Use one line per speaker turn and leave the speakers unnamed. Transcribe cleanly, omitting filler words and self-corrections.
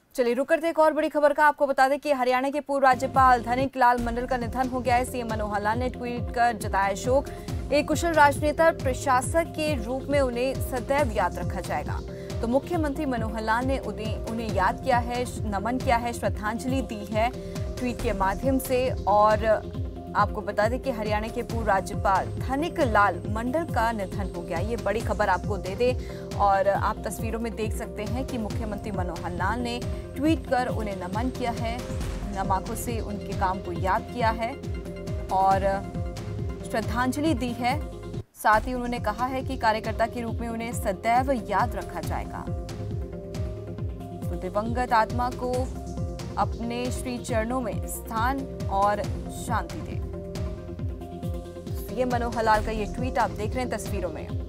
चलिए रुक करते एक और बड़ी खबर का आपको बता दें कि हरियाणा के पूर्व राज्यपाल धनिक लाल मंडल का निधन हो गया है। सीएम मनोहर लाल ने ट्वीट कर जताया शोक। एक कुशल राजनेता प्रशासक के रूप में उन्हें सदैव याद रखा जाएगा। तो मुख्यमंत्री मनोहर लाल ने उन्हें याद किया है, नमन किया है, श्रद्धांजलि दी है ट्वीट के माध्यम से। और आपको बता दें कि हरियाणा के पूर्व राज्यपाल धनिक लाल मंडल का निधन हो गया। ये बड़ी खबर आपको दे दे। और आप तस्वीरों में देख सकते हैं कि मुख्यमंत्री मनोहर लाल ने ट्वीट कर उन्हें नमन किया है, नम आंखों से उनके काम को याद किया है और श्रद्धांजलि दी है। साथ ही उन्होंने कहा है कि कार्यकर्ता के रूप में उन्हें सदैव याद रखा जाएगा। तो दिवंगत आत्मा को अपने श्री चरणों में स्थान और शांति दे। सीएम मनोहर लाल का ये ट्वीट आप देख रहे हैं तस्वीरों में।